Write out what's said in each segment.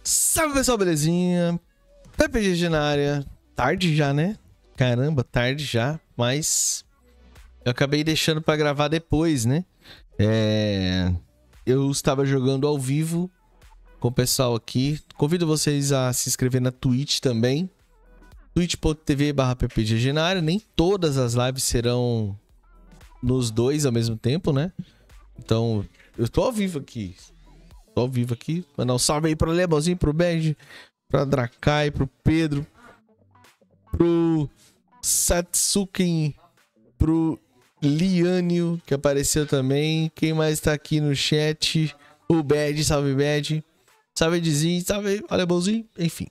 Salve pessoal, belezinha? PPG na área. Tarde já, né? Caramba, tarde já. Mas eu acabei deixando pra gravar depois, né? Eu estava jogando ao vivo com o pessoal aqui. Convido vocês a se inscrever na Twitch também. twitch.tv/PPG na área. Nem todas as lives serão nos dois ao mesmo tempo, né? Então, eu tô ao vivo aqui. Tô ao vivo aqui. Mandar um salve aí pro Lebalzinho, pro Benji, pra Drakai, pro Pedro, pro Satsuken, pro Liânio, que apareceu também. Quem mais tá aqui no chat? O Bad, salve Bad. Salve Edzinho, salve Alemãozinho. Enfim.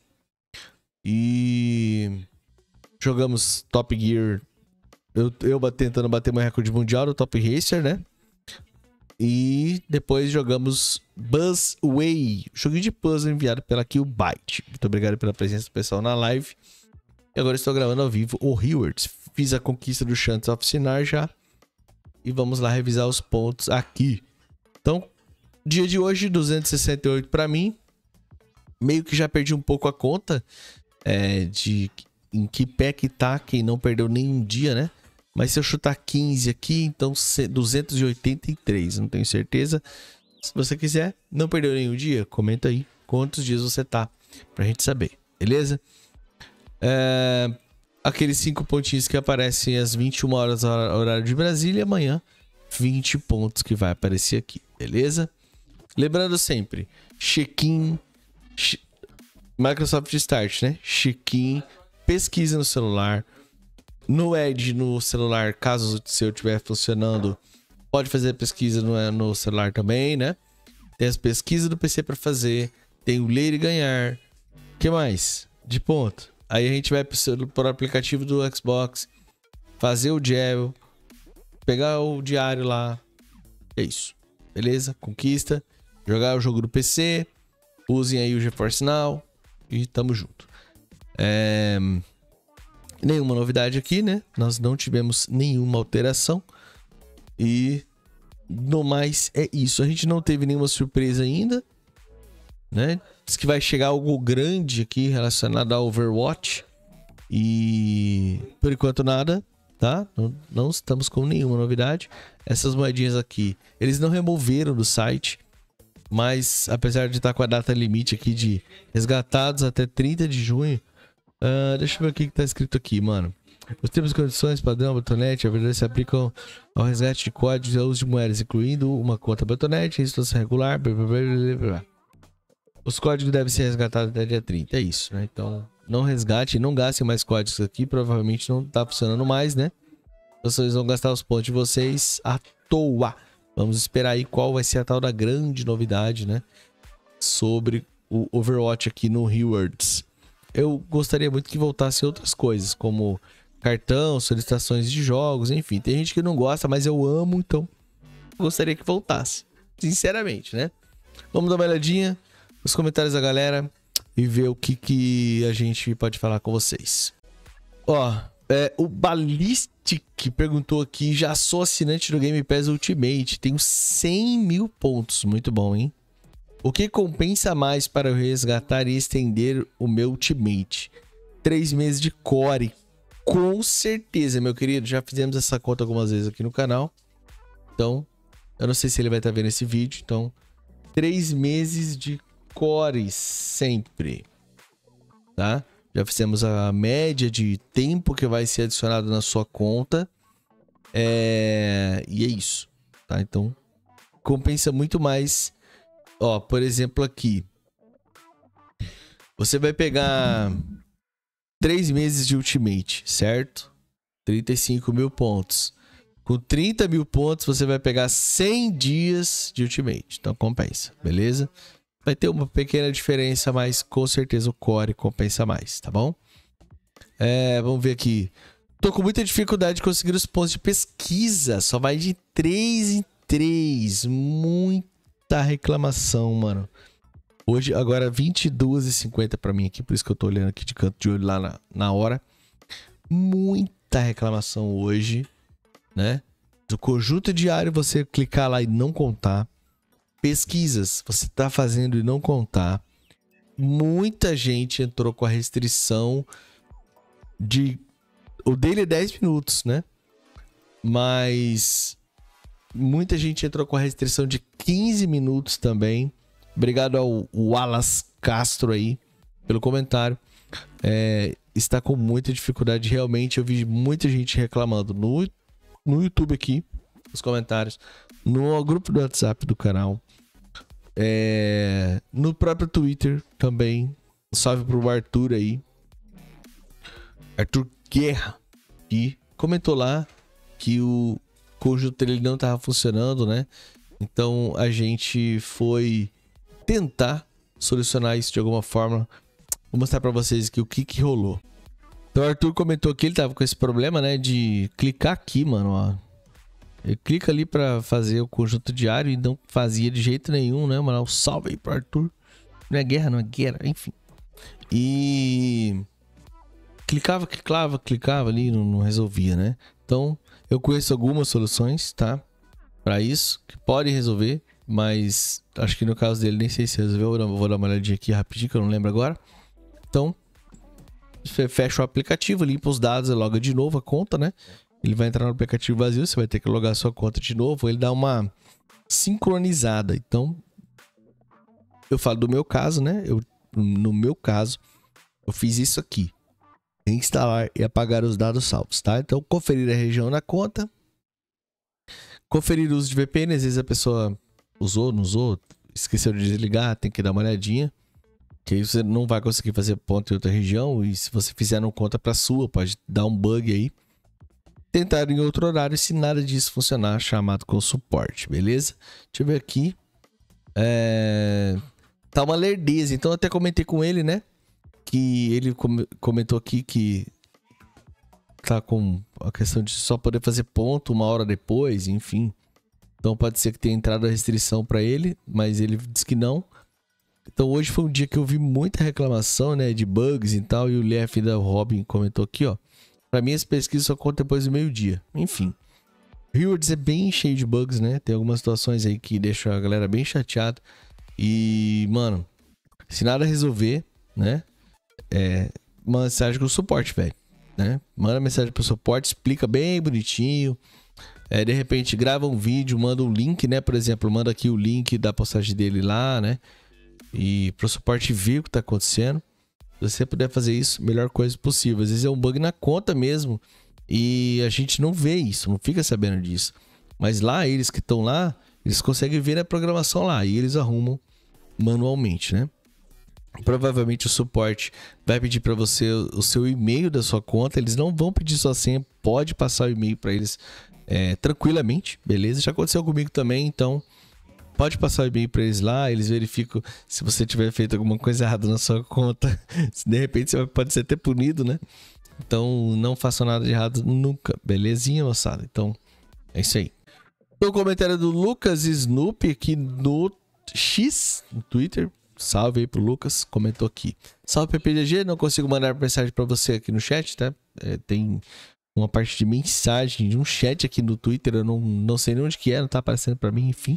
E jogamos Top Gear. Eu tentando bater meu recorde mundial do Top Racer, né? E depois jogamos Buzzway, joguinho de puzzle enviado pela Killbyte. Muito obrigado pela presença do pessoal na live. E agora estou gravando ao vivo o Rewards. Fiz a conquista do Chants of Sinar já. E vamos lá revisar os pontos aqui. Então, dia de hoje, 268 para mim. Meio que já perdi um pouco a conta de em que pé que tá, quem não perdeu nenhum dia, né? Mas se eu chutar 15 aqui, então 283, não tenho certeza. Se você quiser, não perdeu nenhum dia, comenta aí quantos dias você tá, pra gente saber, beleza? Aqueles 5 pontinhos que aparecem às 21 horas, horário de Brasília, amanhã 20 pontos que vai aparecer aqui, beleza? Lembrando sempre, check-in, Microsoft Start, né? Check-in, pesquisa no celular. No Edge, no celular, caso o seu estiver funcionando, pode fazer pesquisa no celular também, né? Tem as pesquisas do PC para fazer, tem o ler e ganhar. O que mais? De ponto. Aí a gente vai para o aplicativo do Xbox, fazer o gel, pegar o diário lá. É isso. Beleza? Conquista. Jogar o jogo do PC. Usem aí o GeForce Now. E tamo junto. Nenhuma novidade aqui, né? Nós não tivemos nenhuma alteração. E no mais é isso. A gente não teve nenhuma surpresa ainda, né? Diz que vai chegar algo grande aqui relacionado ao Overwatch. E por enquanto nada, tá? Não estamos com nenhuma novidade. Essas moedinhas aqui, eles não removeram do site. Mas apesar de estar com a data limite aqui de resgatados até 30 de junho. Deixa eu ver o que tá escrito aqui, mano. Os termos e condições, padrão, Battle.net, a verdade se aplicam ao resgate de códigos e ao uso de moedas, incluindo uma conta Battle.net, situação regular, blá, blá, blá, blá, blá. Os códigos devem ser resgatados até dia 30, é isso, né? Então, não resgate, não gastem mais códigos aqui, provavelmente não tá funcionando mais, né? Vocês vão gastar os pontos de vocês à toa. Vamos esperar aí qual vai ser a tal da grande novidade, né? Sobre o Overwatch aqui no Rewards. Eu gostaria muito que voltasse outras coisas, como cartão, solicitações de jogos, enfim. Tem gente que não gosta, mas eu amo, então gostaria que voltasse. Sinceramente, né? Vamos dar uma olhadinha nos comentários da galera e ver o que a gente pode falar com vocês. Ó, o Ballistic perguntou aqui, já sou assinante do Game Pass Ultimate, tenho 100 mil pontos, muito bom, hein? O que compensa mais para eu resgatar e estender o meu Ultimate? 3 meses de core. Com certeza, meu querido. Já fizemos essa conta algumas vezes aqui no canal. Então, eu não sei se ele vai estar vendo esse vídeo. Então, 3 meses de core sempre. Tá? Já fizemos a média de tempo que vai ser adicionado na sua conta. E é isso. Tá? Então, compensa muito mais. Ó, por exemplo aqui. Você vai pegar 3 meses de Ultimate, certo? 35 mil pontos. Com 30 mil pontos, você vai pegar 100 dias de Ultimate. Então, compensa, beleza? Vai ter uma pequena diferença, mas com certeza o Core compensa mais, tá bom? Vamos ver aqui. Tô com muita dificuldade de conseguir os pontos de pesquisa. Só vai de 3 em 3. Muita reclamação, mano. Hoje, agora 22h50 pra mim aqui. Por isso que eu tô olhando aqui de canto de olho lá na hora. Muita reclamação hoje, né? Do conjunto diário, você clicar lá e não contar. Pesquisas, você tá fazendo e não contar. muita gente entrou com a restrição de... O dele é 10 minutos, né? Mas muita gente entrou com a restrição de 15 minutos também. Obrigado ao Wallace Castro aí pelo comentário. Está com muita dificuldade. Realmente eu vi muita gente reclamando no YouTube aqui, nos comentários, no grupo do WhatsApp do canal, no próprio Twitter também. Salve pro Arthur aí, Arthur Guerra, que comentou lá que o conjunto dele não estava funcionando, né? Então a gente foi tentar solucionar isso de alguma forma. Vou mostrar para vocês aqui o que rolou. Então o Arthur comentou que ele tava com esse problema, né? De clicar aqui, mano, ó. Ele clica ali para fazer o conjunto diário e não fazia de jeito nenhum, né, mano? Um salve aí pro Arthur. Não é guerra, enfim. E... clicava ali e não resolvia, né? Então, eu conheço algumas soluções, tá? Para isso, que podem resolver, mas acho que no caso dele nem sei se resolveu. Vou dar uma olhadinha aqui rapidinho, que eu não lembro agora. Então, você fecha o aplicativo, limpa os dados e loga de novo a conta, né? Ele vai entrar no aplicativo vazio, você vai ter que logar a sua conta de novo. Ele dá uma sincronizada. Então, eu falo do meu caso, né? No meu caso, eu fiz isso aqui. Instalar e apagar os dados salvos, tá? Então, conferir a região na conta. Conferir o uso de VPN. Às vezes a pessoa usou, não usou, esqueceu de desligar, tem que dar uma olhadinha. Que aí você não vai conseguir fazer ponto em outra região. E se você fizer não conta pra sua, pode dar um bug aí. Tentar em outro horário. Se nada disso funcionar, chamado com suporte, beleza? Deixa eu ver aqui. Tá uma lerdeza. Então eu até comentei com ele, né? Que ele comentou aqui que tá com a questão de só poder fazer ponto 1 hora depois, enfim. Então pode ser que tenha entrado a restrição para ele, mas ele disse que não. Então hoje foi um dia que eu vi muita reclamação, né, de bugs e tal, e o Lef da Robin comentou aqui, ó. Para mim essa pesquisa só conta depois do meio-dia. Enfim. Rewards é bem cheio de bugs, né? Tem algumas situações aí que deixam a galera bem chateada. E, mano, se nada resolver, né? Manda mensagem com o suporte, velho, né? Manda mensagem pro suporte, explica bem bonitinho. De repente grava um vídeo, manda um link, né? Por exemplo, manda aqui o link da postagem dele lá, né? E pro suporte ver o que tá acontecendo. Se você puder fazer isso, melhor coisa possível. Às vezes é um bug na conta mesmo e a gente não vê isso, não fica sabendo disso. Mas lá, eles que estão lá, eles conseguem ver a programação lá e eles arrumam manualmente, né? Provavelmente o suporte vai pedir para você o seu e-mail da sua conta. Eles não vão pedir sua senha, pode passar o e-mail para eles tranquilamente, beleza? Já aconteceu comigo também, então pode passar o e-mail para eles lá. Eles verificam se você tiver feito alguma coisa errada na sua conta. De repente você pode ser até punido, né? Então não façam nada de errado nunca, belezinha, moçada? Então é isso aí. O comentário do Lucas Snoopy aqui no X, no Twitter. Salve aí pro Lucas, comentou aqui. Salve PPGG, não consigo mandar mensagem pra você aqui no chat, tá? Tem uma parte de mensagem, de um chat aqui no Twitter, eu não sei nem onde que é, não tá aparecendo pra mim, enfim.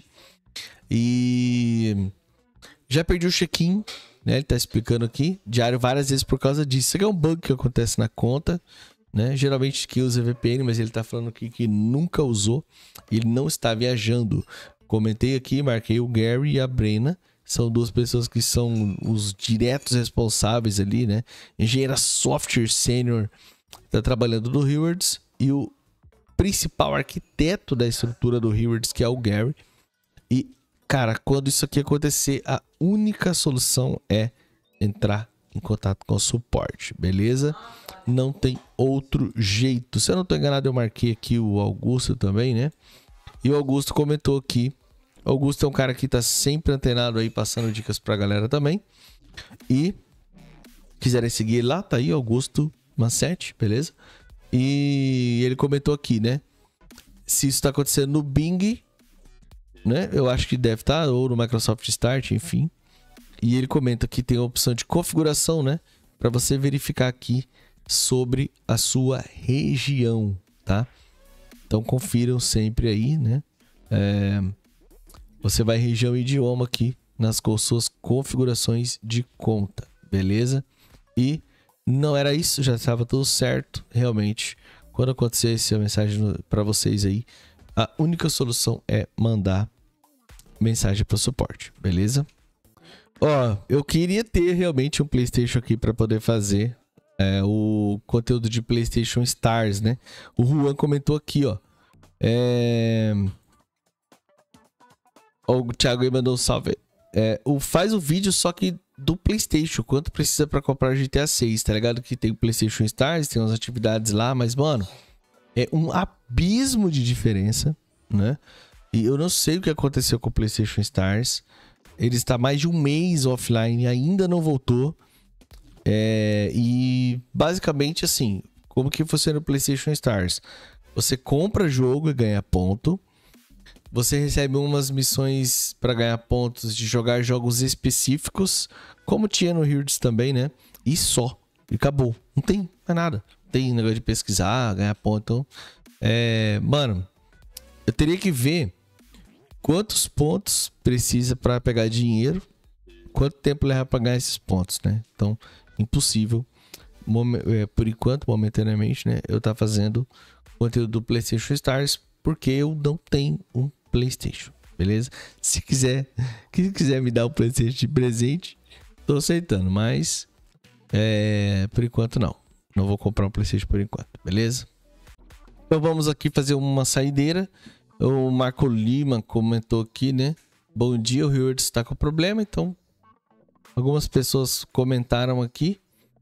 E já perdi o check-in, né? Ele tá explicando aqui, diário várias vezes por causa disso. Isso aqui é um bug que acontece na conta, né? Geralmente quem usa VPN, mas ele tá falando aqui que nunca usou, ele não está viajando. Comentei aqui, marquei o Gary e a Brena. São duas pessoas que são os diretos responsáveis ali, né? Engenheira software sênior tá trabalhando no Rewards e o principal arquiteto da estrutura do Rewards, que é o Gary. E, cara, quando isso aqui acontecer, a única solução é entrar em contato com o suporte, beleza? Não tem outro jeito. Se eu não tô enganado, eu marquei aqui o Augusto também, né? E o Augusto comentou aqui. Augusto é um cara que tá sempre antenado aí, passando dicas pra galera também. E quiserem seguir ele lá, tá aí, Augusto Massetti, beleza? E ele comentou aqui, né? Se isso tá acontecendo no Bing, né? Eu acho que deve estar, ou no Microsoft Start, enfim. E ele comenta que tem a opção de configuração, né? Pra você verificar aqui sobre a sua região, tá? Então confiram sempre aí, né? Você vai em região e idioma aqui nas suas configurações de conta, beleza? E não era isso, já estava tudo certo, realmente. Quando acontecer essa mensagem para vocês aí, a única solução é mandar mensagem para o suporte, beleza? Ó, eu queria ter realmente um PlayStation aqui para poder fazer o conteúdo de PlayStation Stars, né? O Juan comentou aqui, ó. O Thiago aí mandou um salve. Faz o vídeo só que do PlayStation, quanto precisa para comprar GTA 6, tá ligado? Que tem o PlayStation Stars, tem umas atividades lá, mas, mano, é um abismo de diferença, né? E eu não sei o que aconteceu com o PlayStation Stars. Ele está mais de um mês offline, ainda não voltou. E basicamente assim, como que funciona o PlayStation Stars? Você compra jogo e ganha ponto. Você recebe umas missões para ganhar pontos de jogar jogos específicos, como tinha no Heroes também, né? E só. E acabou. Não tem mais nada. Não tem negócio de pesquisar, ganhar ponto. Então, mano, eu teria que ver quantos pontos precisa para pegar dinheiro, quanto tempo leva para ganhar esses pontos, né? Então, impossível. Por enquanto, momentaneamente, né? Eu tá fazendo conteúdo do PlayStation Stars porque eu não tenho um PlayStation, beleza? Se quiser me dar um PlayStation de presente, tô aceitando, mas por enquanto não vou comprar um PlayStation por enquanto, beleza? Então vamos aqui fazer uma saideira. O Marco Lima comentou aqui, né? Bom dia, o Riordo está com problema, então algumas pessoas comentaram aqui.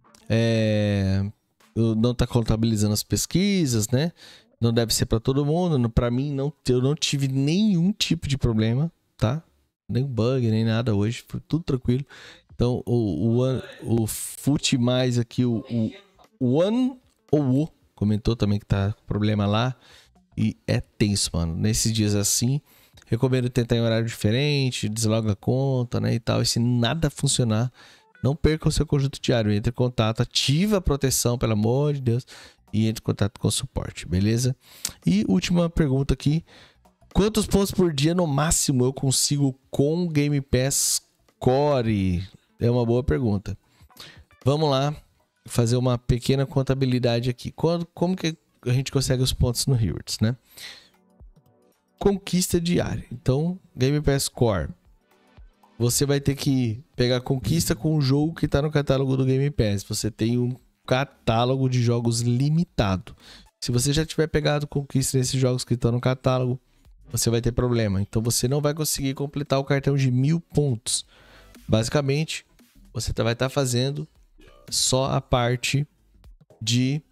Não tá contabilizando as pesquisas, né? Não deve ser para todo mundo. Para mim, eu não tive nenhum tipo de problema, tá? Nem bug, nem nada hoje. Foi tudo tranquilo. Então, o Fute mais aqui, o One ou o comentou também que tá com problema lá. E é tenso, mano. Nesses dias assim, recomendo tentar em horário diferente, desloga a conta, né? E tal. E se nada funcionar, não perca o seu conjunto diário. Entre em contato, ativa a proteção, pelo amor de Deus. E entre em contato com o suporte, beleza? E última pergunta aqui. Quantos pontos por dia no máximo eu consigo com Game Pass Core? É uma boa pergunta. Vamos lá fazer uma pequena contabilidade aqui. Como que a gente consegue os pontos no Heroes, né? Conquista diária. Então, Game Pass Core. Você vai ter que pegar conquista com o jogo que está no catálogo do Game Pass. Você tem um catálogo de jogos limitado. Se você já tiver pegado conquista nesses jogos que estão no catálogo, você vai ter problema. Então você não vai conseguir completar o cartão de 1000 pontos. Basicamente, você vai estar fazendo só a parte de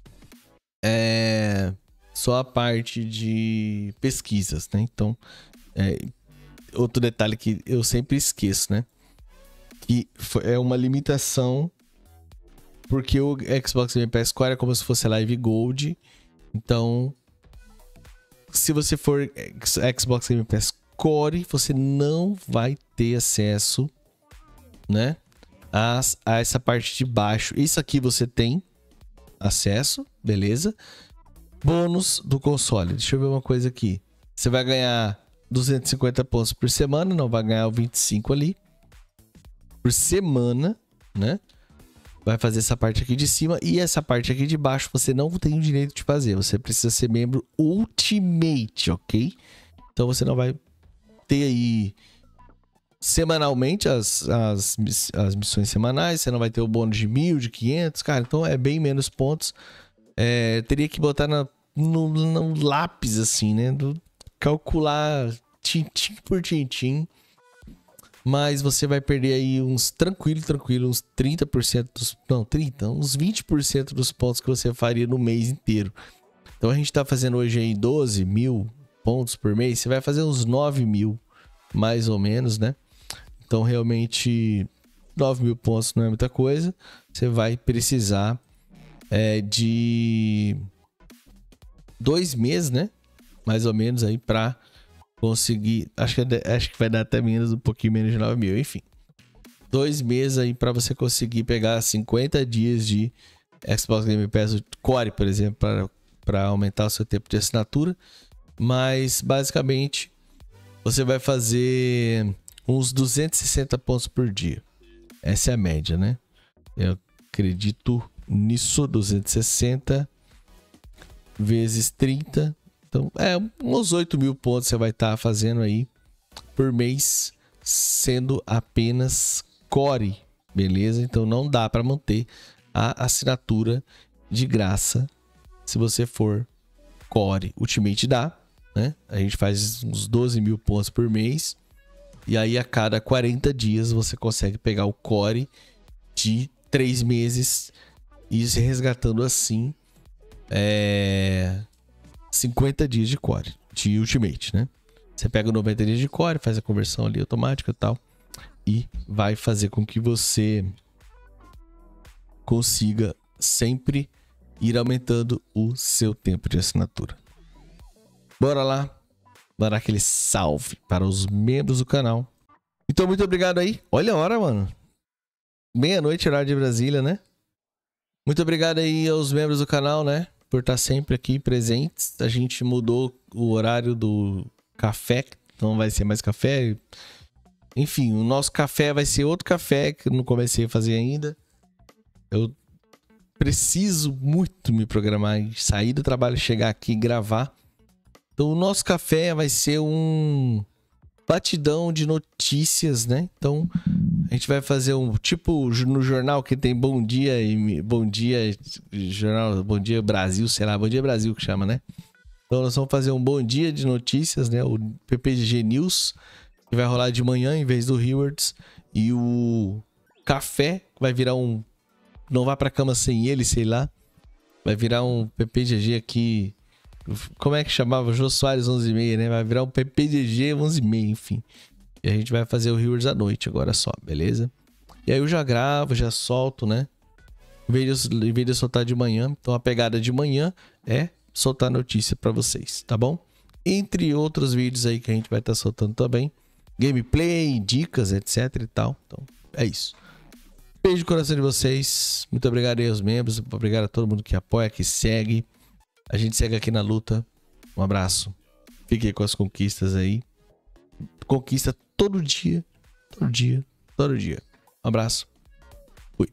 pesquisas, né? Então, outro detalhe que eu sempre esqueço, né? Que é uma limitação, porque o Xbox Game Pass Core é como se fosse Live Gold. Então, se você for Xbox Game Pass Core, você não vai ter acesso, né, a essa parte de baixo. Isso aqui você tem acesso, beleza? Bônus do console. Deixa eu ver uma coisa aqui. Você vai ganhar 250 pontos por semana, não vai ganhar o 25 ali por semana, né? Vai fazer essa parte aqui de cima e essa parte aqui de baixo você não tem o direito de fazer. Você precisa ser membro Ultimate, ok? Então você não vai ter aí semanalmente as missões semanais. Você não vai ter o bônus de 1000, de 500, cara. Então é bem menos pontos. Teria que botar no lápis assim, né? Calcular tintim por tintim. Mas você vai perder aí uns tranquilo, uns 30% dos... Não, 30, uns 20% dos pontos que você faria no mês inteiro. Então a gente tá fazendo hoje aí 12 mil pontos por mês. Você vai fazer uns 9 mil, mais ou menos, né? Então realmente 9 mil pontos não é muita coisa. Você vai precisar de 2 meses, né? Mais ou menos aí pra conseguir, acho que vai dar até um pouquinho menos de 9 mil, enfim. 2 meses aí para você conseguir pegar 50 dias de Xbox Game Pass Core, por exemplo, para aumentar o seu tempo de assinatura. Mas basicamente você vai fazer uns 260 pontos por dia. Essa é a média, né? Eu acredito nisso, 260 vezes 30. Então, uns 8 mil pontos você vai estar fazendo aí por mês, sendo apenas Core, beleza? Então não dá para manter a assinatura de graça se você for Core. Ultimate dá, né? A gente faz uns 12 mil pontos por mês. E aí a cada 40 dias você consegue pegar o Core de 3 meses e se resgatando assim 50 dias de Core, de Ultimate, né? Você pega 90 dias de Core, faz a conversão ali automática e tal, e vai fazer com que você consiga sempre ir aumentando o seu tempo de assinatura. Bora lá, dar aquele salve para os membros do canal. Então, muito obrigado aí. Olha a hora, mano. Meia-noite, horário de Brasília, né? Muito obrigado aí aos membros do canal, né? Por estar sempre aqui presentes. A gente mudou o horário do café, não vai ser mais café. Enfim, o nosso café vai ser outro café que eu não comecei a fazer ainda. Eu preciso muito me programar e sair do trabalho, chegar aqui e gravar. Então, o nosso café vai ser um batidão de notícias, né? Então, a gente vai fazer um tipo no jornal que tem Bom Dia e Bom Dia Jornal, Bom Dia Brasil, sei lá, Bom Dia Brasil que chama, né? Então, nós vamos fazer um Bom Dia de notícias, né? O PPG News, que vai rolar de manhã em vez do Rewards, e o café vai virar um não vá pra cama sem ele, sei lá. Vai virar um PPGG aqui. Como é que chamava? Jô Soares 11h30, né? Vai virar um PPGG 11h30, enfim. E a gente vai fazer o Rewards à noite agora só, beleza? E aí eu já gravo, já solto, né? Em vez de eu soltar de manhã. Então a pegada de manhã é soltar notícia pra vocês, tá bom? Entre outros vídeos aí que a gente vai estar soltando também. Gameplay, dicas, etc e tal. Então é isso. Beijo no coração de vocês. Muito obrigado aí aos membros. Obrigado a todo mundo que apoia, que segue. A gente segue aqui na luta. Um abraço. Fique com as conquistas aí. Conquista todo dia. Todo dia. Todo dia. Um abraço. Fui.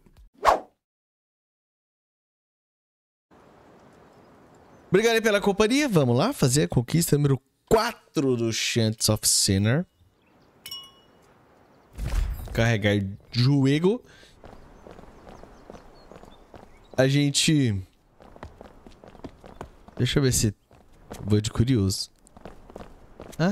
Obrigado aí pela companhia. Vamos lá fazer a conquista número 4 do Chants of Sinner. Carregar jogo. A gente... Deixa eu ver se... Vou de curioso. Hã?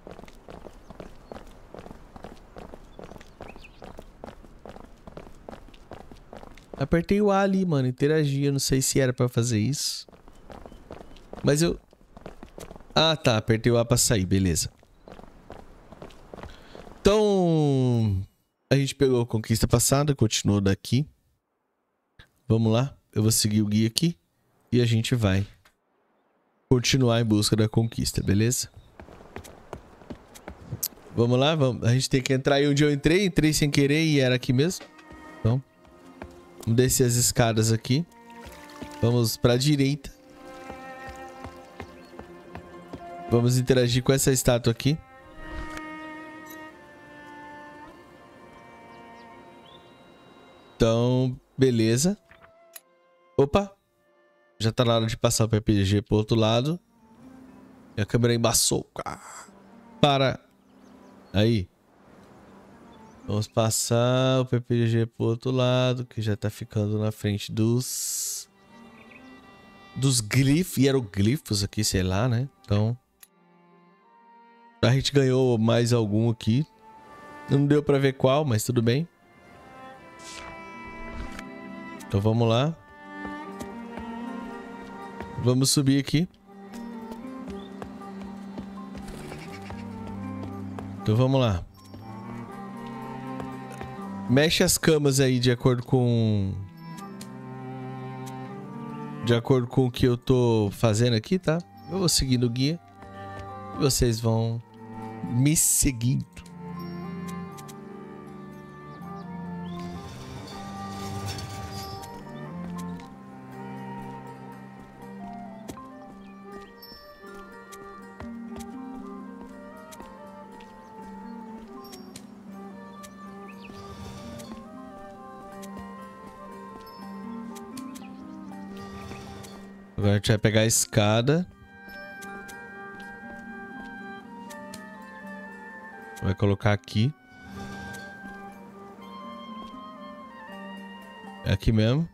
Apertei o A ali, mano. Interagi. Eu não sei se era pra fazer isso. Mas eu... Ah, tá. Apertei o A pra sair. Beleza. Então... A gente pegou a conquista passada. Continuou daqui. Vamos lá. Eu vou seguir o guia aqui. E a gente vai continuar em busca da conquista, beleza? Vamos lá, vamos. A gente tem que entrar aí onde eu entrei. Entrei sem querer e era aqui mesmo. Então, vamos descer as escadas aqui. Vamos pra direita. Vamos interagir com essa estátua aqui. Então, beleza. Opa. Já tá na hora de passar o PPG pro outro lado. E a câmera embaçou. Para. Aí. Vamos passar o PPG pro outro lado, que já tá ficando na frente dos glifos, hieroglifos aqui, sei lá, né? Então, a gente ganhou mais algum aqui. Não deu pra ver qual, mas tudo bem. Então vamos lá. Vamos subir aqui. Então vamos lá. Mexe as camas aí de acordo com... De acordo com o que eu tô fazendo aqui, tá? Eu vou seguindo o guia. E vocês vão me seguindo. Agora a gente vai pegar a escada. Vai colocar aqui. É aqui mesmo.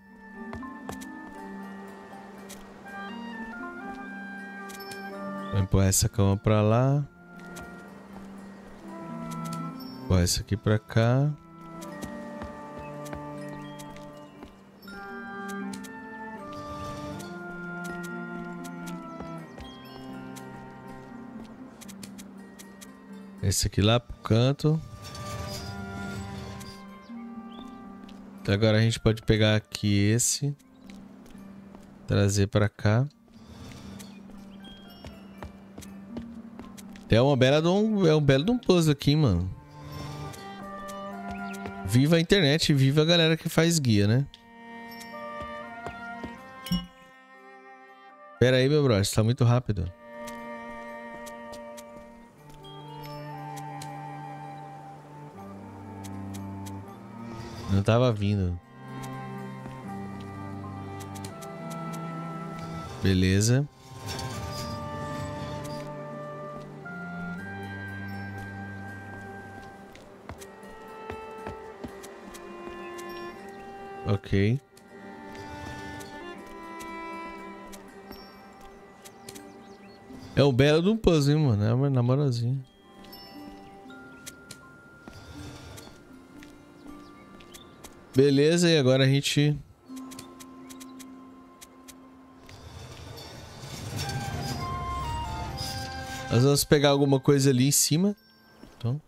Vou empurrar essa cama pra lá. Empurrar essa aqui pra cá. Esse aqui lá pro canto. Então agora a gente pode pegar aqui esse. Trazer pra cá. É um belo de um puzzle aqui, mano. Viva a internet e viva a galera que faz guia, né? Pera aí, meu brother, tá muito rápido. Não tava vindo. Beleza. Ok. É um belo de um puzzle, hein, mano. É uma namoralzinha. Beleza, e agora a gente... Nós vamos pegar alguma coisa ali em cima. Então...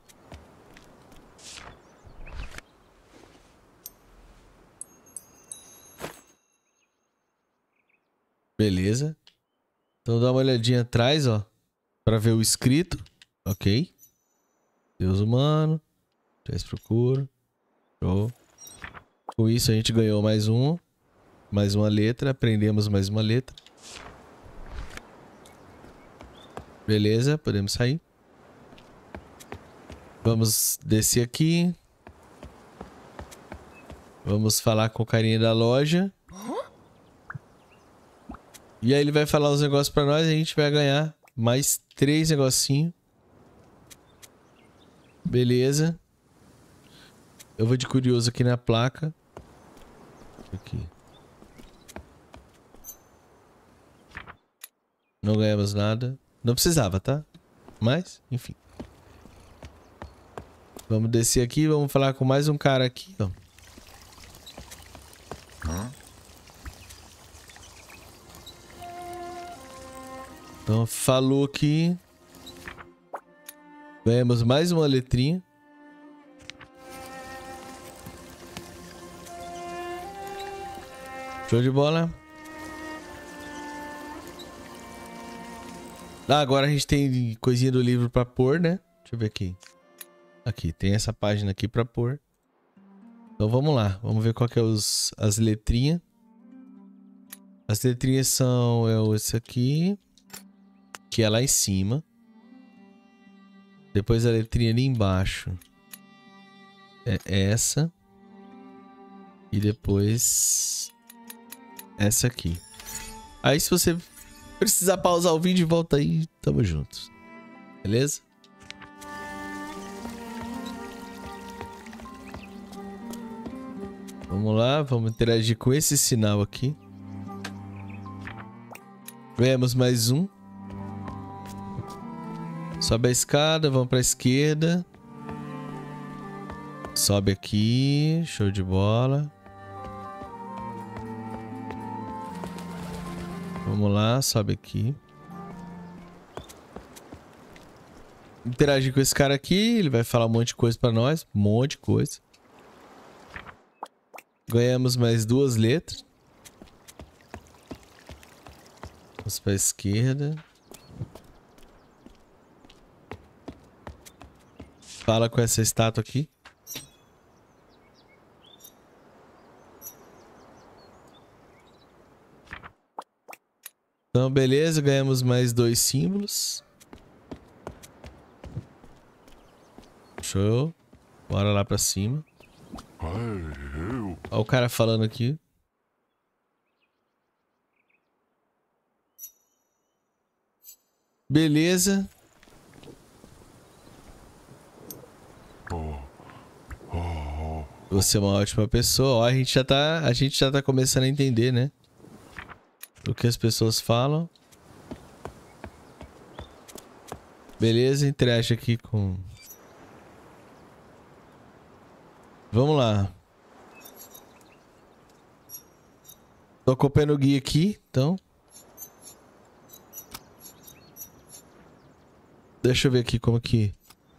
Beleza. Então dá uma olhadinha atrás, ó. Pra ver o escrito. Ok. Deus humano. Três procura. Show. Com isso a gente ganhou mais um. Mais uma letra. Aprendemos mais uma letra. Beleza, podemos sair. Vamos descer aqui. Vamos falar com o carinha da loja. E aí ele vai falar os negócios pra nós e a gente vai ganhar mais 3 negocinhos. Beleza. Eu vou de curioso aqui na placa. Aqui. Não ganhamos nada. Não precisava, tá? Mas, enfim. Vamos descer aqui. Vamos falar com mais um cara aqui, ó. Então, falou aqui. Ganhamos mais uma letrinha. Show de bola. Ah, agora a gente tem coisinha do livro pra pôr, né? Deixa eu ver aqui. Aqui, tem essa página aqui pra pôr. Então vamos lá. Vamos ver qual que é as letrinhas. As letrinhas são esse aqui. Que é lá em cima. Depois a letrinha ali embaixo. É essa. E depois... essa aqui. Aí se você precisar pausar o vídeo, volta aí. Tamo juntos. Beleza? Vamos lá. Vamos interagir com esse sinal aqui. Ganhamos mais um. Sobe a escada, vamos pra esquerda. Sobe aqui. Show de bola. Vamos lá, sobe aqui. Interagir com esse cara aqui. Ele vai falar um monte de coisa pra nós. Um monte de coisa. Ganhamos mais 2 letras. Vamos pra esquerda. Fala com essa estátua aqui. Então, beleza. Ganhamos mais 2 símbolos. Show. Bora lá pra cima. Olha o cara falando aqui. Beleza. Você é uma ótima pessoa. Ó, a gente já tá começando a entender, né? O que as pessoas falam. Beleza, interage aqui com... Vamos lá. Tô acompanhando o guia aqui, então. Deixa eu ver aqui como que...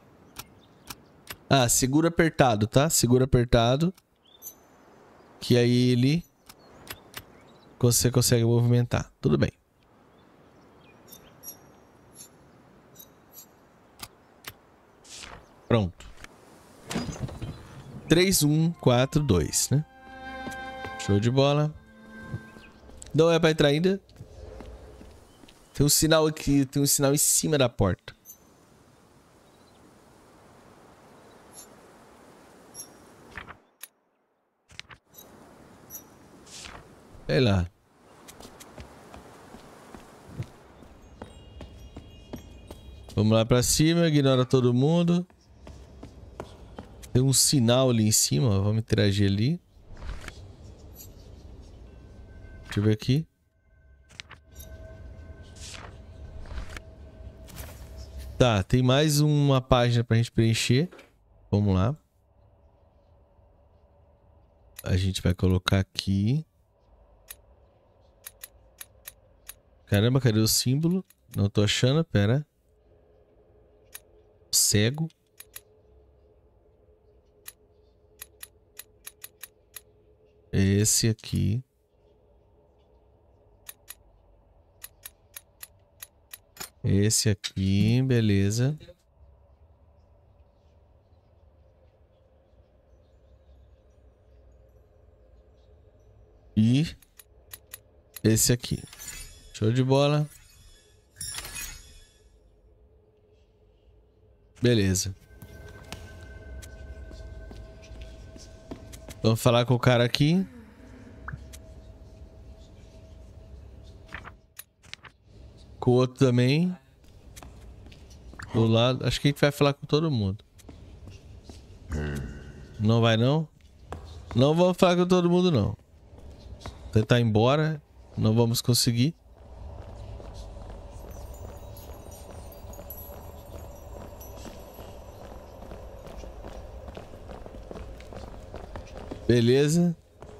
Ah, segura apertado, tá? Segura apertado. Que aí ele... Você consegue movimentar. Tudo bem. Pronto. 3, 1, 4, 2, né? Show de bola. Não é pra entrar ainda. Tem um sinal aqui, tem um sinal em cima da porta. Sei lá. Vamos lá pra cima, ignora todo mundo. Tem um sinal ali em cima, ó. Vamos interagir ali. Deixa eu ver aqui. Tá, tem mais uma página pra gente preencher. Vamos lá. A gente vai colocar aqui. Caramba, cadê o símbolo? Não tô achando, pera. Cego. Esse aqui. Esse aqui, beleza. E esse aqui. Show de bola. Beleza. Vamos falar com o cara aqui. Com o outro também. Do lado. Acho que a gente vai falar com todo mundo. Não vai não? Não vamos falar com todo mundo não. Tentar ir embora. Não vamos conseguir. Beleza.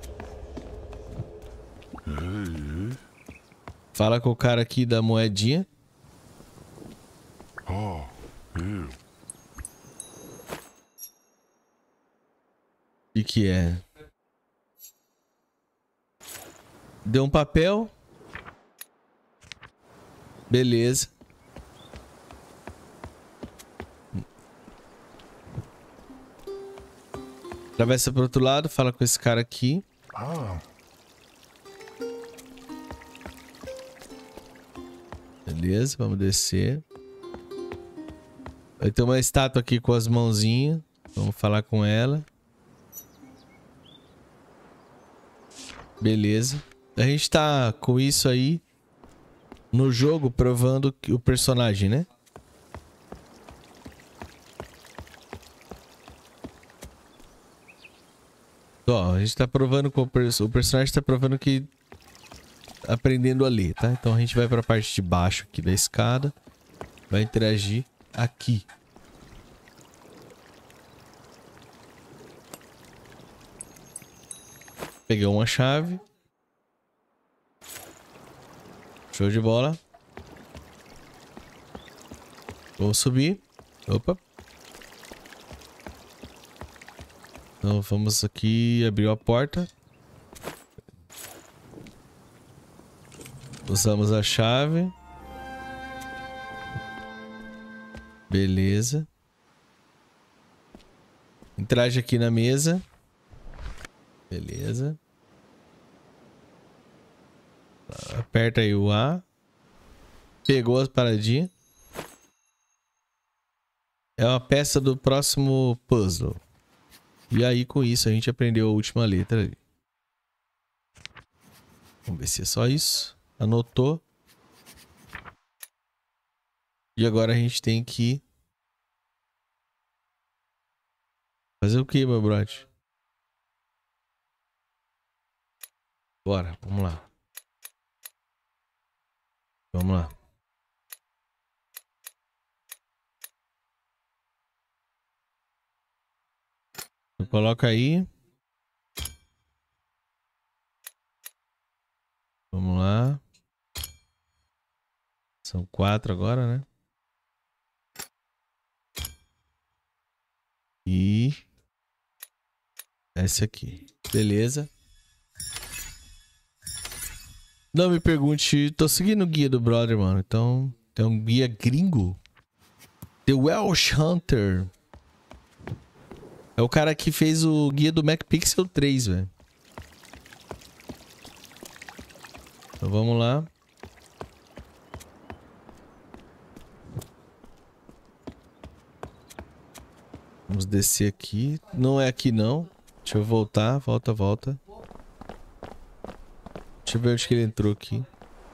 Fala com o cara aqui da moedinha. O que é? Deu um papel. Beleza. Atravessa pro outro lado, fala com esse cara aqui. Beleza, vamos descer. Vai ter uma estátua aqui com as mãozinhas. Vamos falar com ela. Beleza. A gente tá com isso aí no jogo, provando que o personagem, né? Ó, a gente tá provando com o personagem tá provando que aprendendo a ler, tá? Então a gente vai pra parte de baixo aqui da escada. Vai interagir aqui. Peguei uma chave. Show de bola. Vamos subir. Opa. Então vamos aqui, abriu a porta. Usamos a chave. Beleza. Interage aqui na mesa. Beleza. Aperta aí o A. Pegou as paradinhas. É uma peça do próximo puzzle. E aí com isso a gente aprendeu a última letra ali. Vamos ver se é só isso. Anotou. E agora a gente tem que... fazer o que, meu brother? Bora, vamos lá. Vamos lá. Coloca aí. Vamos lá. São 4 agora, né? E... esse aqui. Beleza. Não me pergunte. Tô seguindo o guia do brother, mano. Então, tem um guia gringo. The Welsh Hunter. É o cara que fez o guia do MacPixel 3, velho. Então vamos lá. Vamos descer aqui. Não é aqui, não. Deixa eu voltar. Volta, volta. Deixa eu ver onde que ele entrou aqui.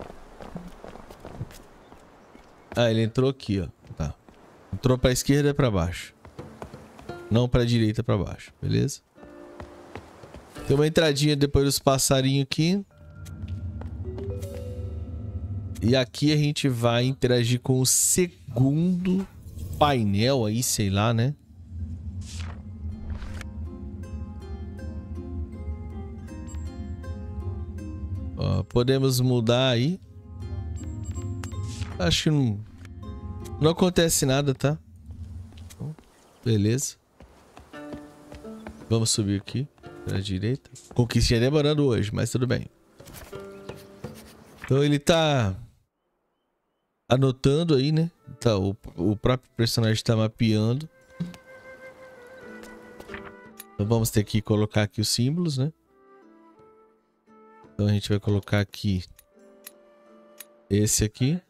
Ah, ele entrou aqui, ó. Tá. Entrou pra esquerda e pra baixo. Não pra direita, pra baixo. Beleza? Tem uma entradinha depois dos passarinhos aqui. E aqui a gente vai interagir com o segundo painel aí, sei lá, né? Ó, podemos mudar aí. Acho que não acontece nada, tá? Beleza. Vamos subir aqui. Pra direita. Conquistinha demorando hoje, mas tudo bem. Então ele tá anotando aí, né? Tá, o próprio personagem tá mapeando. Então vamos ter que colocar aqui os símbolos, né? Então a gente vai colocar aqui esse aqui.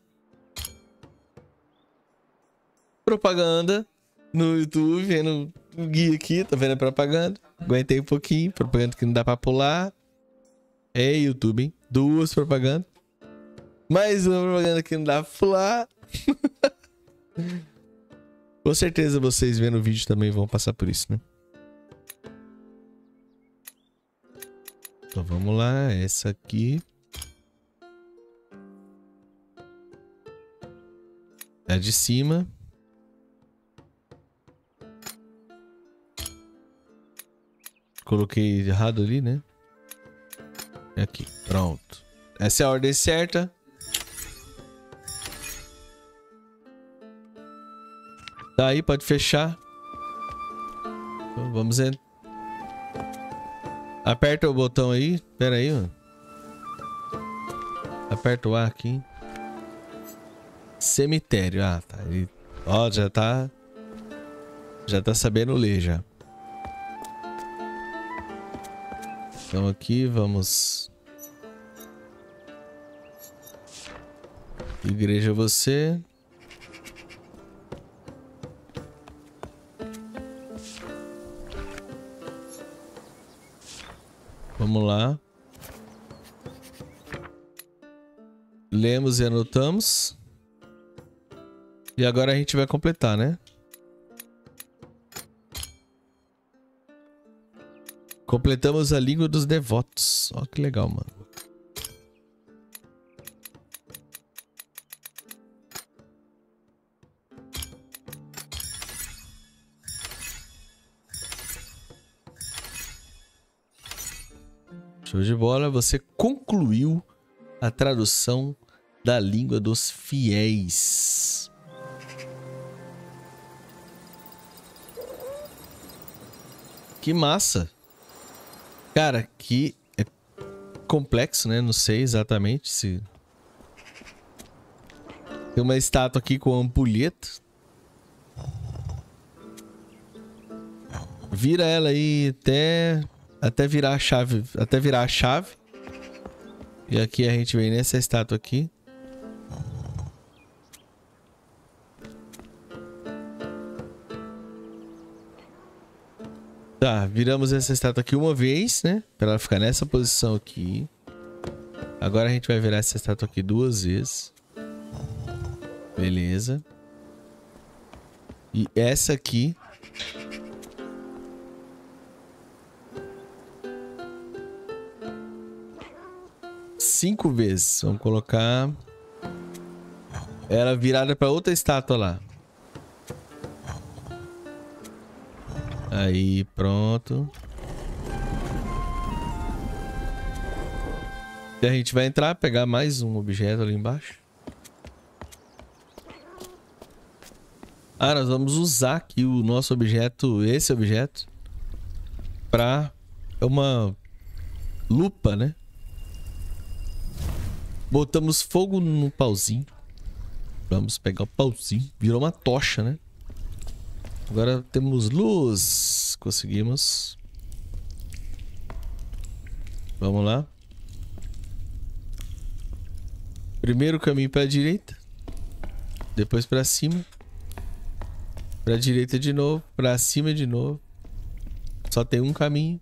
Propaganda no YouTube, vendo o guia aqui, tá vendo a propaganda? Aguentei um pouquinho, propaganda que não dá pra pular. É YouTube, hein? 2 propagandas. Mais uma propaganda que não dá pra pular. Com certeza vocês vendo o vídeo também vão passar por isso, né? Então vamos lá, essa aqui. É a de cima. Coloquei errado ali, né? Aqui, pronto. Essa é a ordem certa. Tá aí, pode fechar. Então, vamos entrar. Aperta o botão aí. Pera aí, mano. Aperta o A aqui. Cemitério. Ah, tá. Ele... ó, já tá sabendo ler já. Então aqui vamos... igreja você. Vamos lá. Lemos e anotamos. E agora a gente vai completar, né? Completamos a língua dos devotos. Ó, que legal, mano. Show de bola. Você concluiu a tradução da língua dos fiéis. Que massa. Cara, que é complexo, né? Não sei exatamente se... tem uma estátua aqui com ampulheta. Vira ela aí até virar a chave. Até virar a chave. E aqui a gente vem nessa estátua aqui. Tá, viramos essa estátua aqui uma vez, né? Pra ela ficar nessa posição aqui. Agora a gente vai virar essa estátua aqui 2 vezes. Beleza. E essa aqui... 5 vezes. Vamos colocar... ela virada para outra estátua lá. Aí, pronto. E a gente vai entrar, pegar mais um objeto ali embaixo. Ah, nós vamos usar aqui o nosso objeto, esse objeto, para uma lupa, né? Botamos fogo no pauzinho. Vamos pegar o pauzinho. Virou uma tocha, né? Agora temos luz. Conseguimos. Vamos lá. Primeiro caminho para a direita. Depois para cima. Para a direita de novo. Para cima de novo. Só tem um caminho.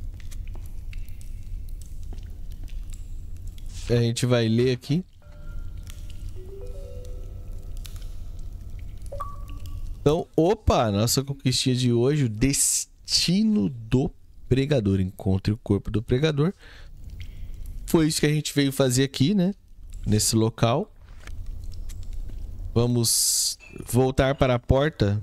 A gente vai ler aqui. Então, opa, nossa conquistinha de hoje, o destino do pregador. Encontre o corpo do pregador. Foi isso que a gente veio fazer aqui, né? Nesse local. Vamos voltar para a porta.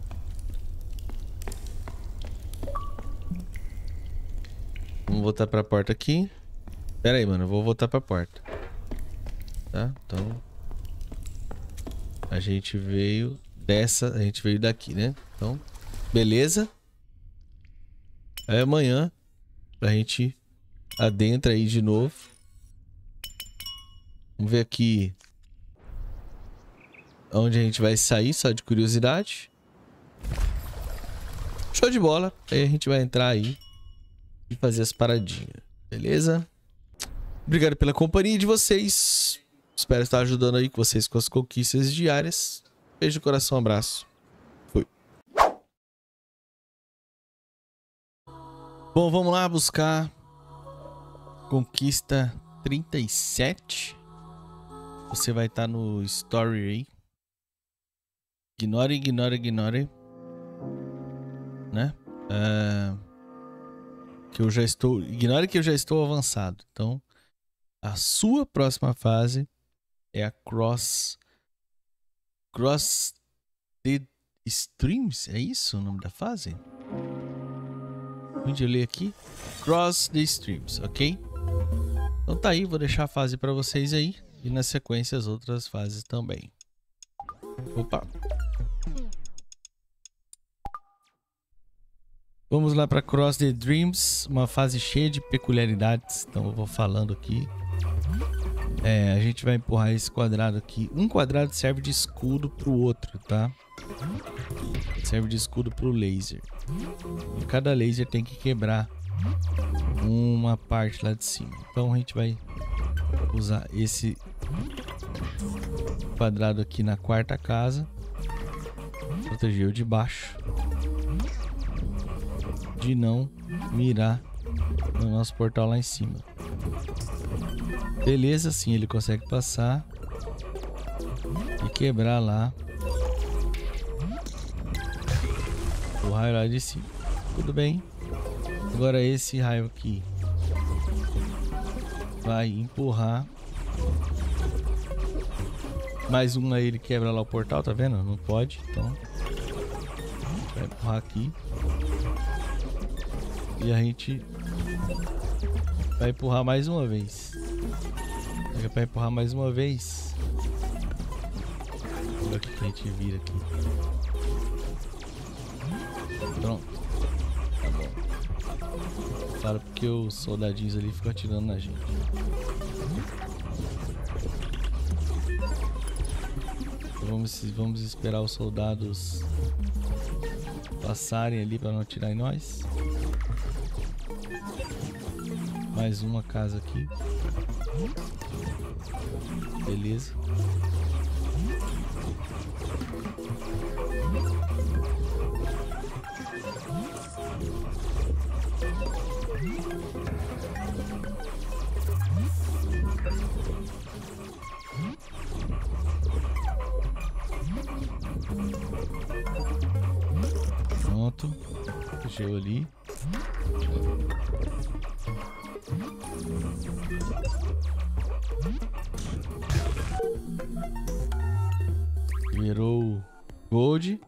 Vamos voltar para a porta aqui. Pera aí, mano, eu vou voltar para a porta. Tá? Então... a gente veio dessa, a gente veio daqui, né? Então, beleza. Aí amanhã a gente adentra aí de novo. Vamos ver aqui onde a gente vai sair, só de curiosidade. Show de bola. Aí a gente vai entrar aí e fazer as paradinhas. Beleza? Obrigado pela companhia de vocês. Espero estar ajudando aí com vocês com as conquistas diárias. Beijo no coração, abraço. Fui. Bom, vamos lá buscar conquista 37. Você vai estar no story aí. Ignore, ignore, ignore. Né? Que eu já estou... ignore que eu já estou avançado. Então, a sua próxima fase é a Cross the Streams. É isso o nome da fase? Onde eu leio aqui? Cross the Streams, ok? Então tá aí, vou deixar a fase para vocês aí. E na sequência as outras fases também. Opa! Vamos lá para Cross the Dreams, uma fase cheia de peculiaridades. Então eu vou falando aqui. A gente vai empurrar esse quadrado aqui. Um quadrado serve de escudo pro outro, tá? Serve de escudo pro laser. E cada laser tem que quebrar uma parte lá de cima. Então a gente vai usar esse quadrado aqui na quarta casa. Proteger o de baixo. De não mirar no nosso portal lá em cima. Beleza, assim ele consegue passar e quebrar lá o raio lá de cima. Tudo bem. Agora esse raio aqui vai empurrar. Mais um aí, ele quebra lá o portal, tá vendo? Não pode, então vai empurrar aqui. E a gente vai empurrar mais uma vez. Para empurrar mais uma vez. Olha o que a gente vira aqui. Pronto. Tá bom. Claro, porque os soldadinhos ali ficam atirando na gente. Vamos esperar os soldados passarem ali para não atirar em nós. Mais uma casa aqui. Beleza. encheu ali. Virou gold.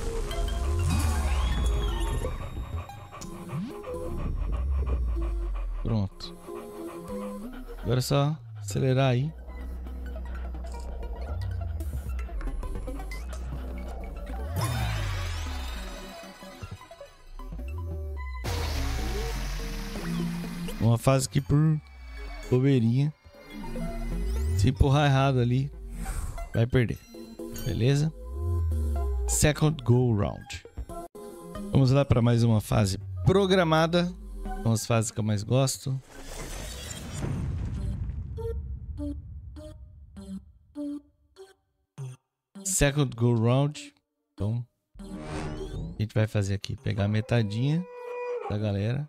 Pronto. Agora é só acelerar aí. Uma fase aqui por bobeirinha. Se empurrar errado ali, vai perder. Beleza? Second go round. Vamos lá para mais uma fase programada. São as fases que eu mais gosto. Second go round. Então, a gente vai fazer aqui, pegar metadinha da galera.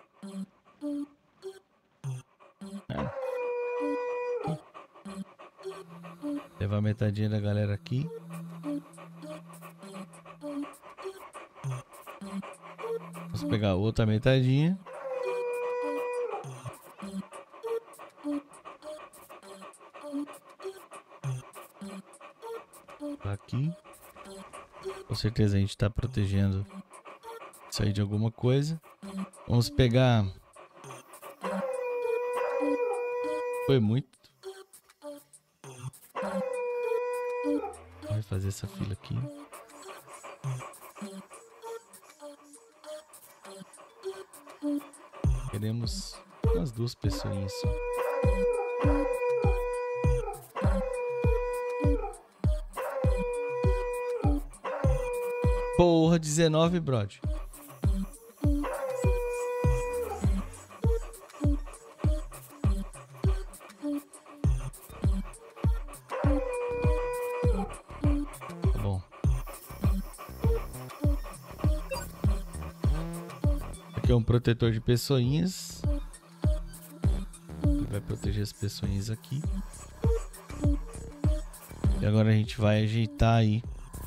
Levar metadinha da galera aqui. Vamos pegar outra metadinha. Aqui. Com certeza a gente está protegendo isso aí de alguma coisa. Vamos pegar. Foi muito. Vai fazer essa fila aqui. Queremos umas 2 pessoinhas só. Porra, 19, brother. Tá bom. Aqui é um protetor de pessoinhas. Ele vai proteger as pessoinhas aqui. E agora a gente vai ajeitar aí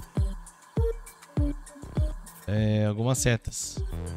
algumas setas.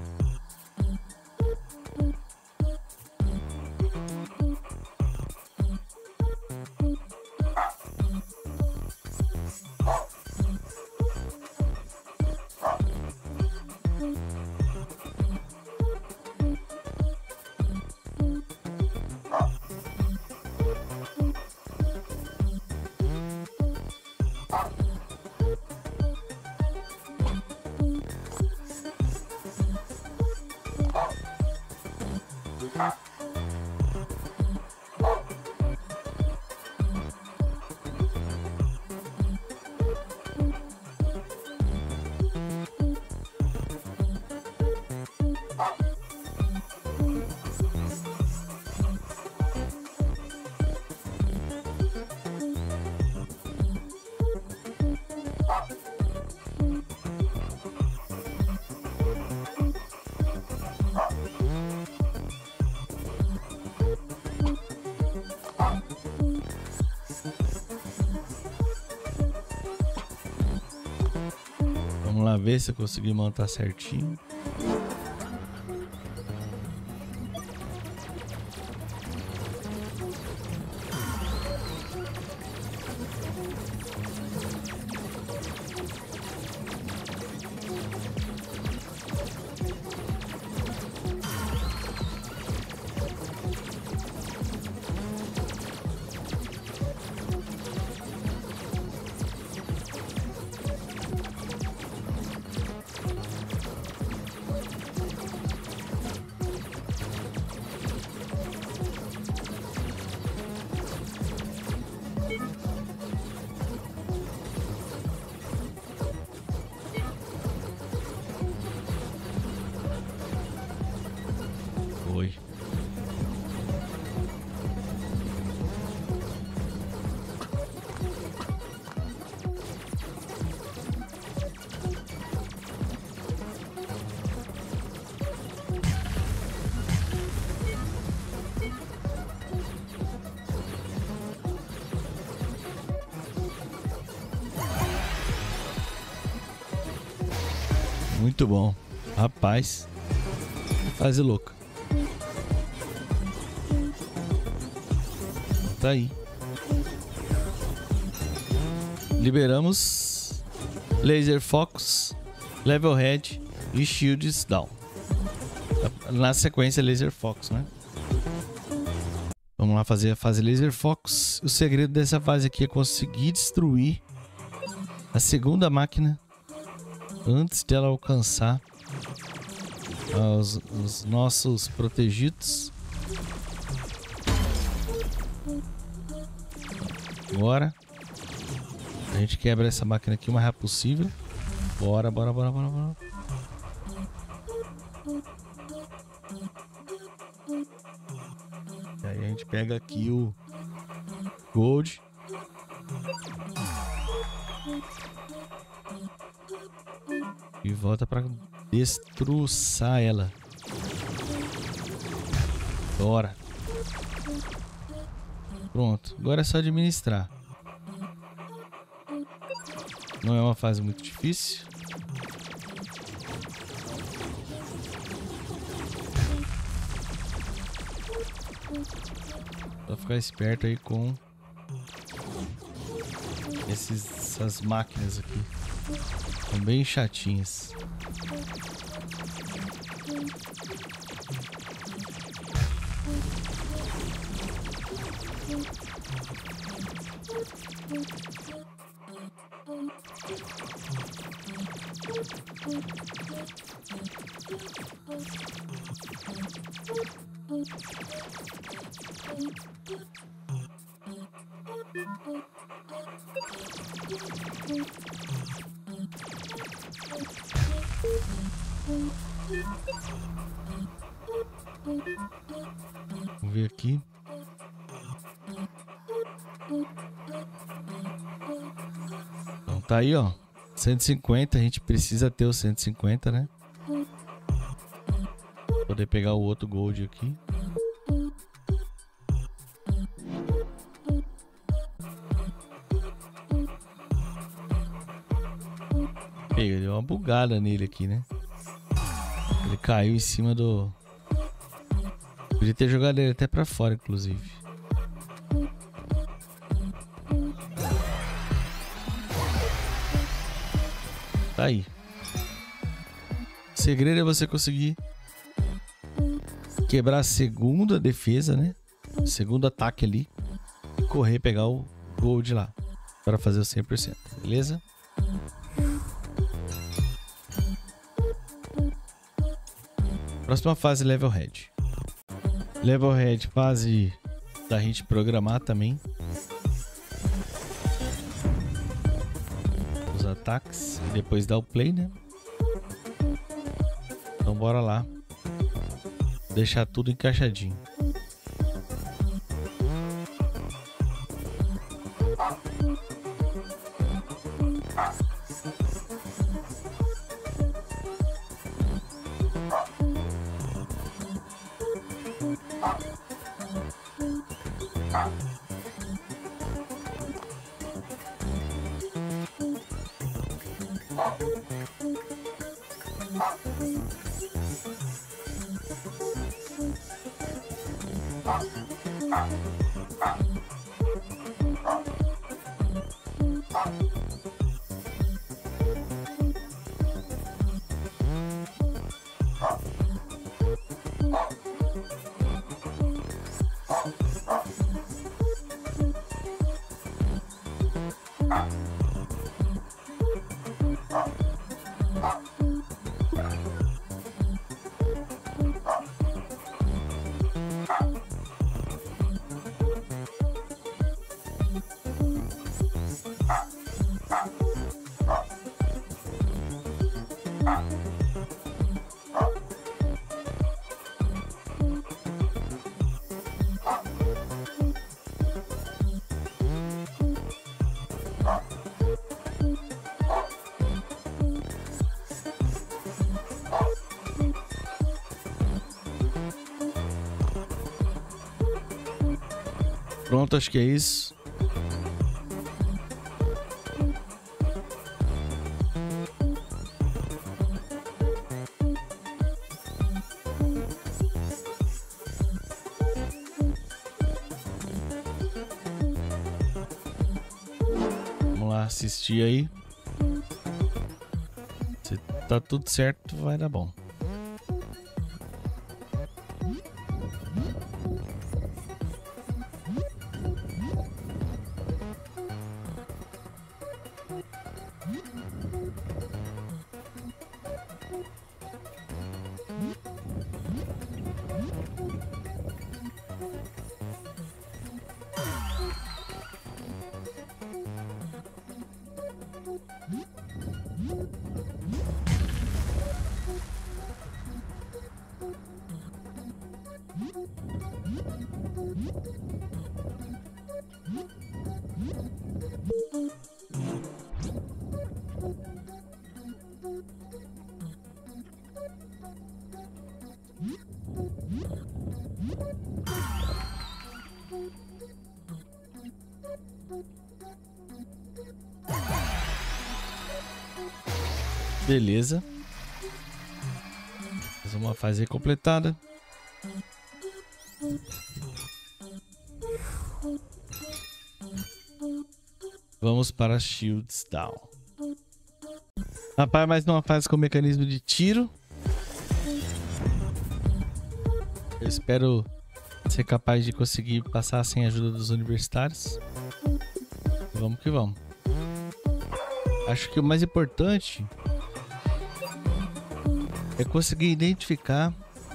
Vamos lá ver se eu consegui montar certinho. Foi. Muito bom. Rapaz, fase louca. Tá aí. Liberamos Laser Focus, Level Head e Shields Down. Na sequência, Laser Focus, né? Vamos lá fazer a fase Laser Focus. O segredo dessa fase aqui é conseguir destruir a segunda máquina antes de ela alcançar os nossos protegidos. Agora a gente quebra essa máquina aqui o mais rápido possível. Bora, bora, bora, bora, bora. E aí a gente pega aqui o Gold. E volta pra destroçar ela. Bora. Pronto, agora é só administrar. Não é uma fase muito difícil. Só ficar esperto aí com essas máquinas aqui. São bem chatinhas. Vamos ver aqui. Então tá aí, ó. 150, a gente precisa ter o 150, né? Poder pegar o outro gold aqui. Pega, deu uma bugada nele aqui, né? Ele caiu em cima do... Podia ter jogado ele até pra fora, inclusive. Tá aí. O segredo é você conseguir quebrar a segunda defesa, né? O segundo ataque ali. E correr, pegar o gold lá. Para fazer o 100%, beleza? Próxima fase, Level Head. Level Head, fase da gente programar também os ataques e depois dar o play, né? Então bora lá deixar tudo encaixadinho. Pronto, acho que é isso. assistir aí. Se tá tudo certo, vai dar bom. Beleza. Mais uma fase completada. Vamos para Shields Down. Rapaz, mais uma fase com mecanismo de tiro. Eu espero ser capaz de conseguir passar sem a ajuda dos universitários. Vamos que vamos. Acho que o mais importante é conseguir identificar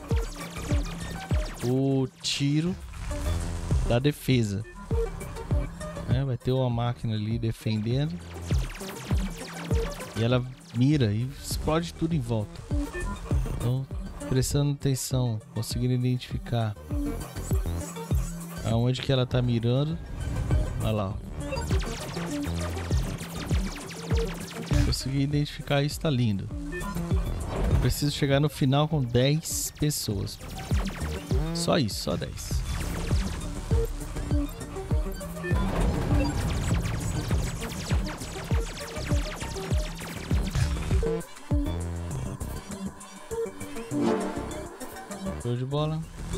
o tiro da defesa. Vai ter uma máquina ali defendendo e ela mira e explode tudo em volta. Então, prestando atenção, conseguindo identificar aonde que ela tá mirando. Olha lá. Consegui identificar isso, tá lindo. Preciso chegar no final com 10 pessoas. Só isso, só 10. Show de bola.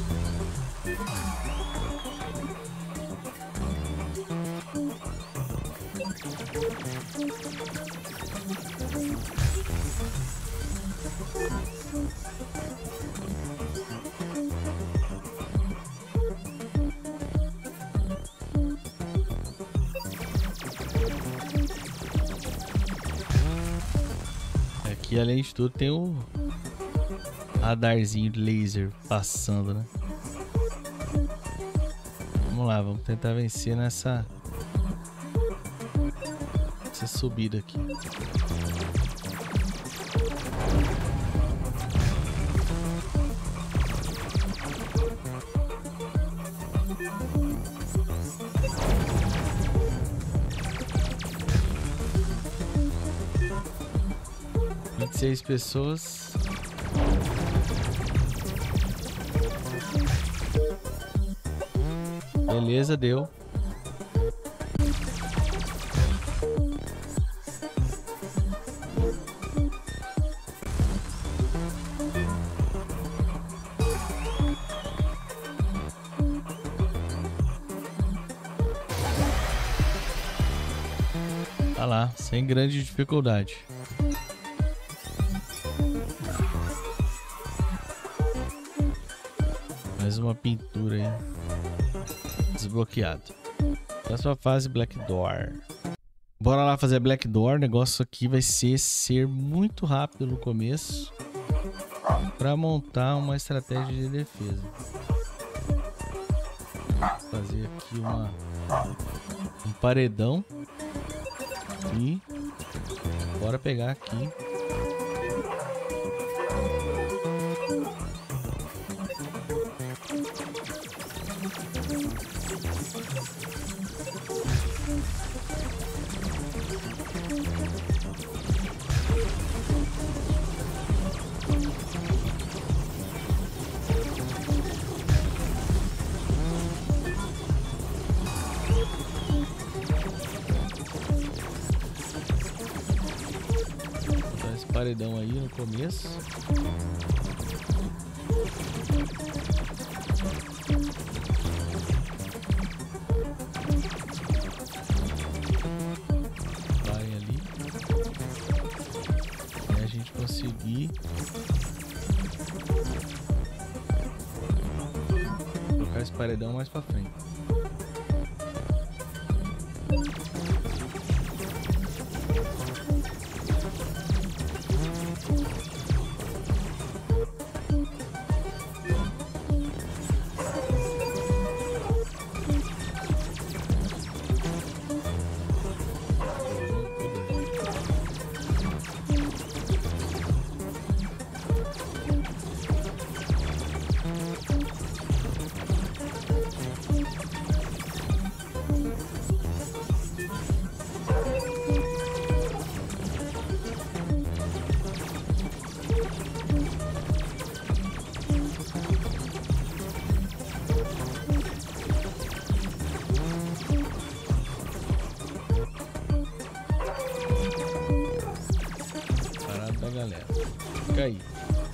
Aqui, além de tudo, tem o radarzinho de laser passando, né? Vamos lá, vamos tentar vencer nessa subida aqui. Seis pessoas. Beleza, deu. Tá lá, sem grande dificuldade. Mais uma pintura aí. Desbloqueado. Próxima fase, Black Door. Bora lá fazer Black Door. O negócio aqui vai ser muito rápido no começo para montar uma estratégia de defesa. Vou fazer aqui um paredão e bora pegar aqui. Paredão aí no começo. esse paredão mais pra frente. Galera, fica aí.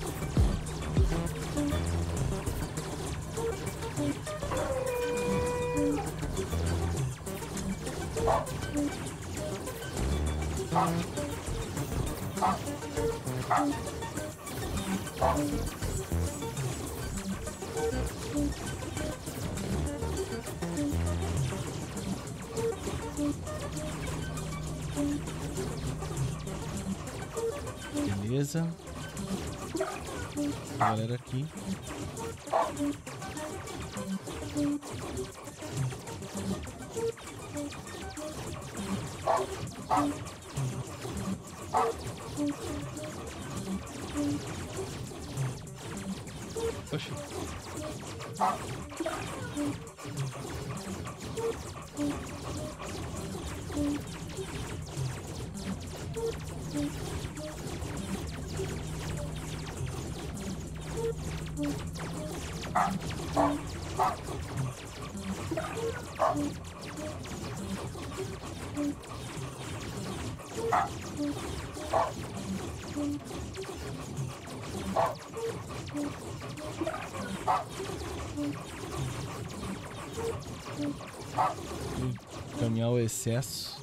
Beleza. Galera aqui. Oxi. Caminhar o excesso.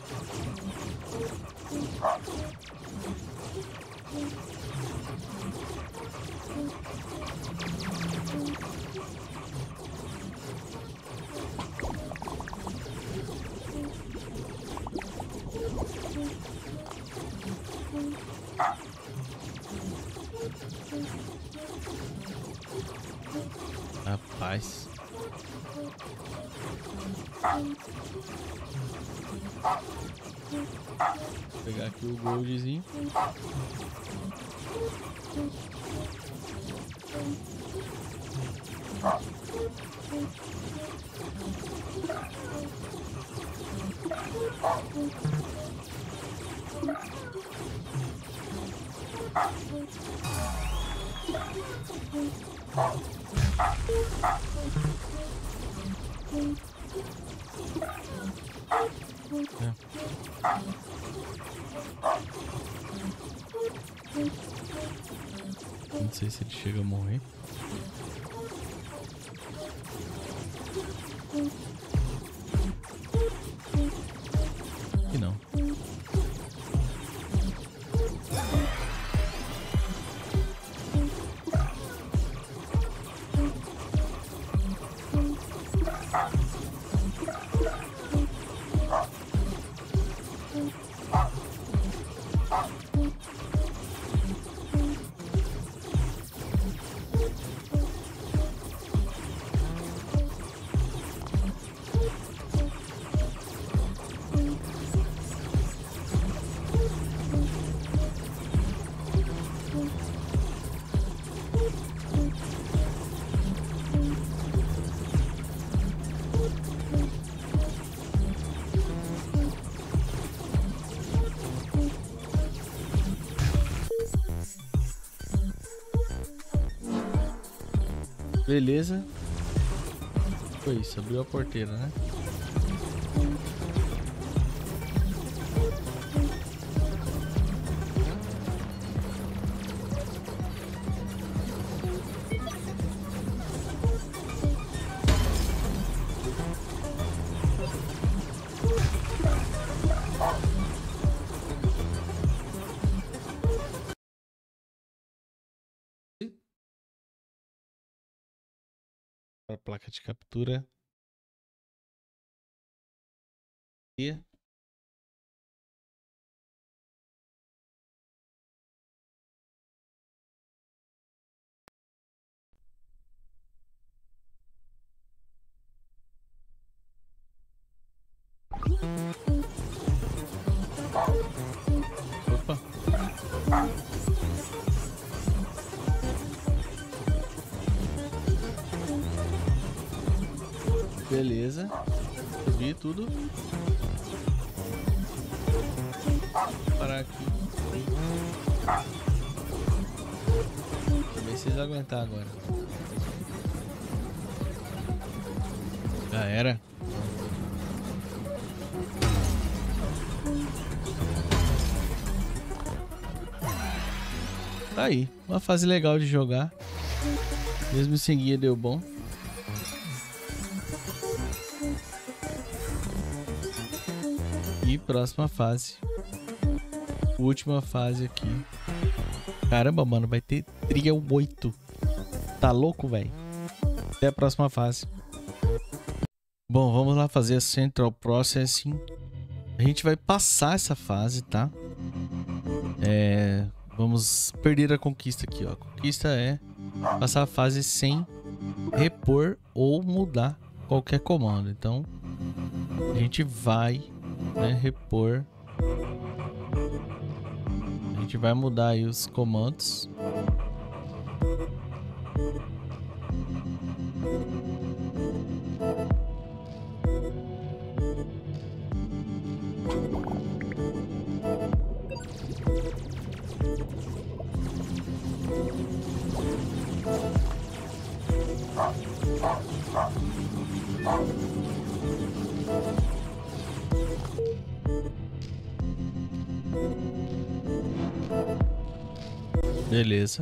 Rapaz. Vou pegar aqui o goldzinho. Não sei se ele chega a morrer. E não. Beleza. Foi isso, abriu a porteira, né? placa de captura. E opa. Beleza. Subi tudo. Vou parar aqui. Deixa eu ver se vocês aguentar agora. Já era. Tá aí. Uma fase legal de jogar. Mesmo sem guia deu bom. E próxima fase. Última fase aqui. Caramba, mano, vai ter trilha 8. Tá louco, velho? Até a próxima fase. Bom, vamos lá fazer a Central Processing. A gente vai passar essa fase, tá? Vamos perder a conquista aqui, ó. A conquista é passar a fase sem repor ou mudar qualquer comando. Então, a gente vai, né, repor. A gente vai mudar aí os comandos. Beleza.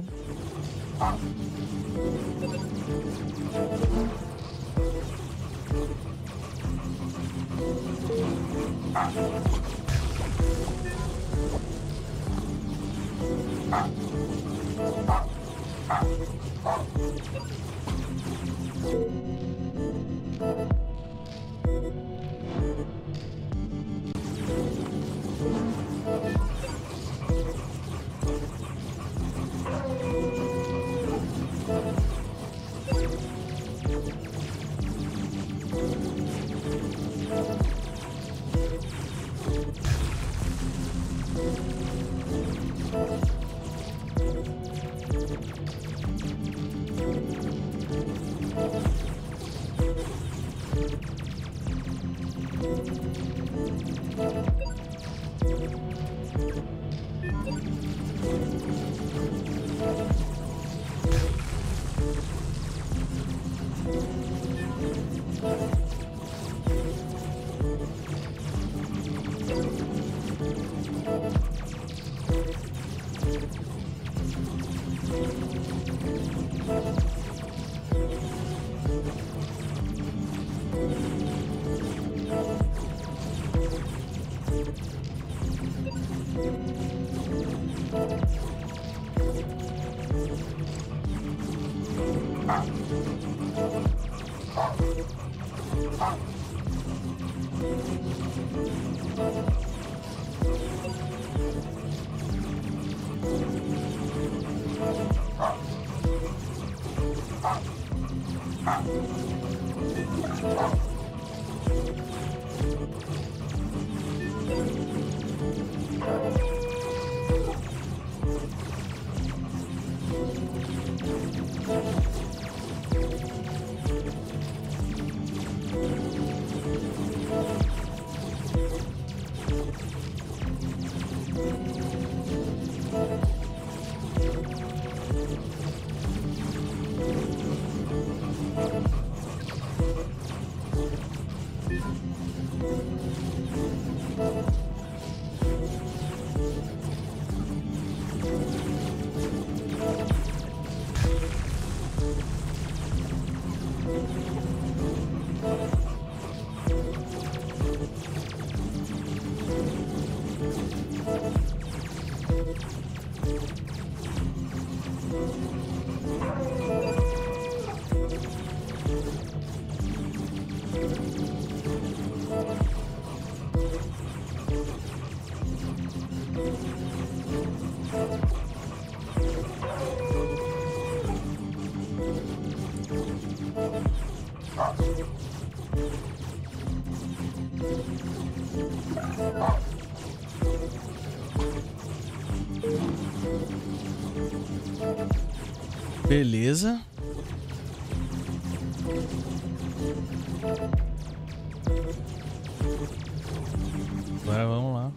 Beleza. Agora vamos lá.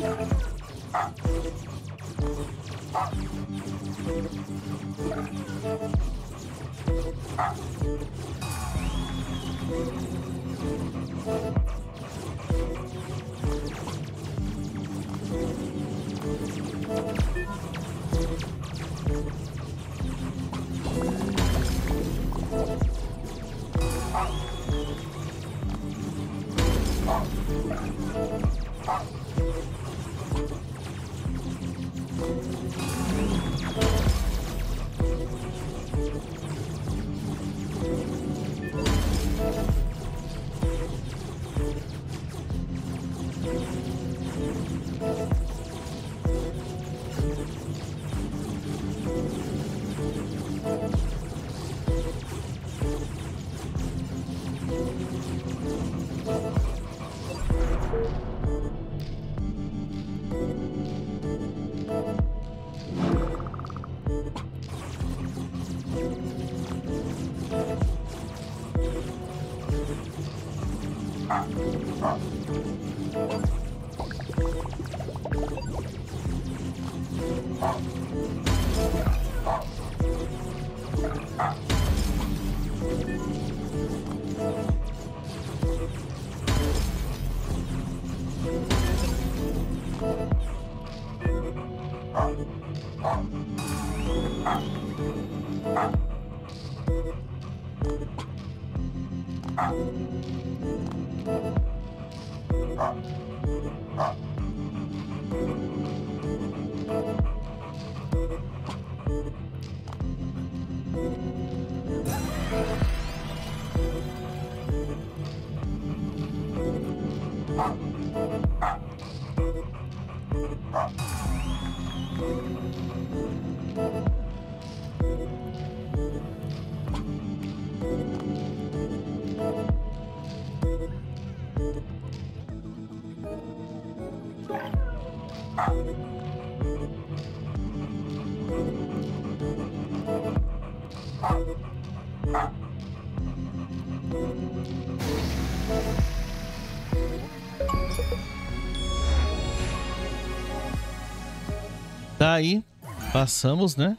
Tá aí, passamos, né?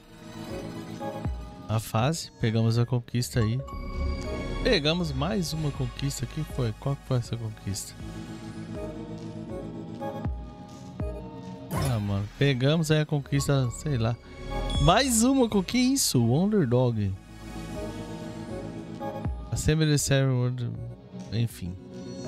A fase, pegamos a conquista aí. Pegamos mais uma conquista aqui, foi? Qual que foi essa conquista? Ah, mano, pegamos aí a conquista, sei lá. Mais uma conquista, que isso? Wonder Dog. Assembly Server, enfim.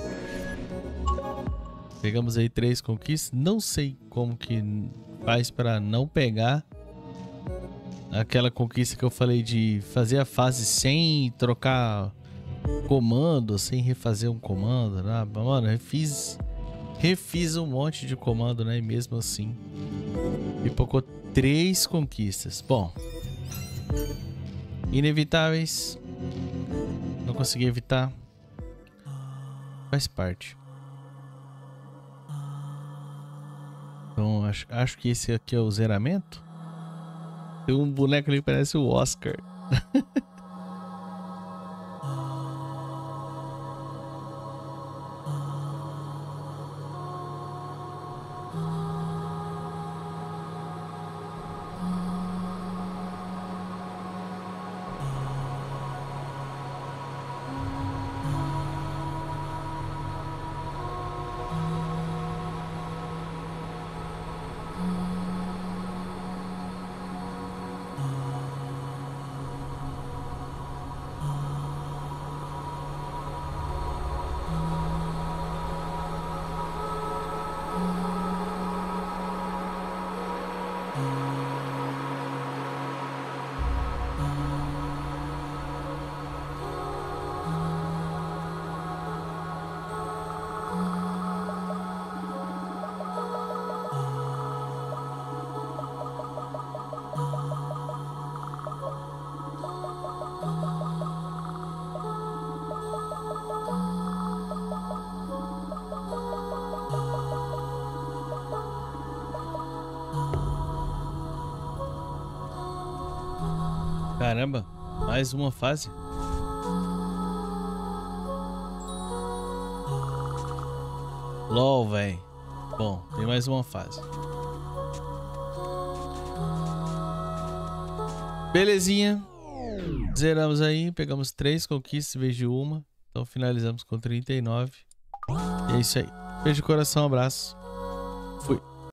Pegamos aí 3 conquistas, não sei como que faz para não pegar aquela conquista que eu falei de fazer a fase sem trocar comando, sem refazer um comando, né? Mano, refiz um monte de comando, né? E mesmo assim pipocou 3 conquistas. Bom, inevitáveis, não consegui evitar, faz parte. Então acho que esse aqui é o zeramento. Tem um boneco ali que parece o Oscar. Caramba, mais uma fase. LOL, velho. Bom, tem mais uma fase. Belezinha. Zeramos aí, pegamos 3 conquistas em vez de uma. Então finalizamos com 39. E é isso aí. Beijo de coração, abraço. Fui.